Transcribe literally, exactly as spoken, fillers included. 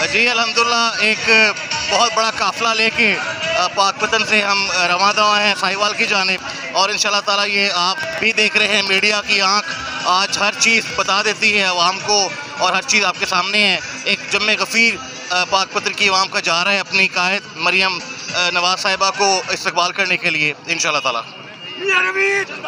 जी अल्हम्दुलिल्लाह एक बहुत बड़ा काफ़िला लेके पाकपतन से हम रवाना हैं साहिवाल की जानिब और इंशाल्लाह ताला ये आप भी देख रहे हैं, मीडिया की आंख आज हर चीज़ बता देती है अवाम को और हर चीज़ आपके सामने है। एक जम्मे गफ़ीर पाकपतन की अवाम का जा रहा है अपनी कायद मरियम नवाज़ साहिबा को इस्तकबाल करने के लिए इंशाल्लाह ताला।